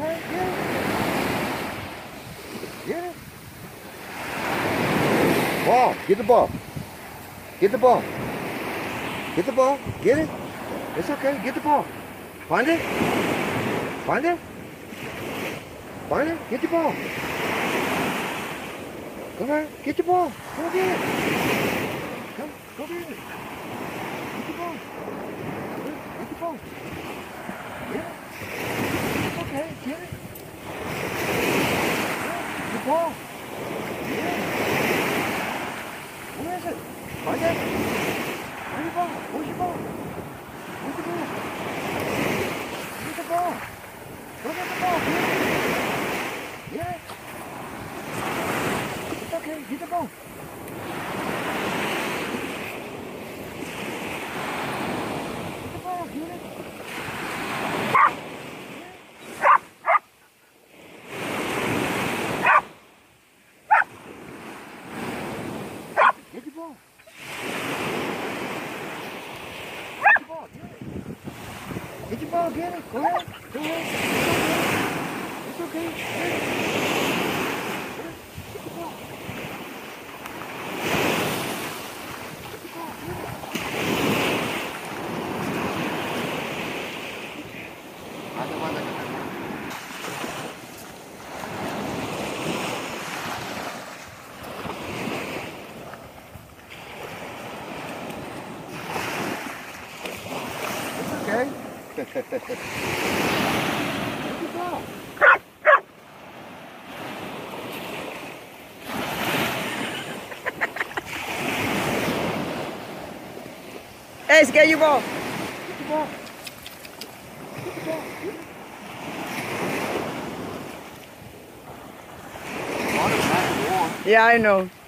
ahead, get it. Get it. Ball, get the ball. Get the ball. Get the ball. Get it. It's okay. Get the ball. Find it. Find it. Find it. Get the ball. Come on. Get the ball. Go get it. Come. Go get it. Get the ball. Get the ball. Get it. It's okay. Get it. Get the ball. Get it. Where is it? Find it. Where's your ball? Where's your ball? Where's the ball? Where's the ball? Go get the ball. Get it. It's okay. Get the ball. Get the ball. Get it. Get the ball. Get your ball, get it. Go ahead. Go ahead. It's okay. Get it. Get the ball. Get the ball. Get it. It's okay. Get the ball. Ace, get your ball. Get the ball. Get the ball. Get it. Yeah, I know.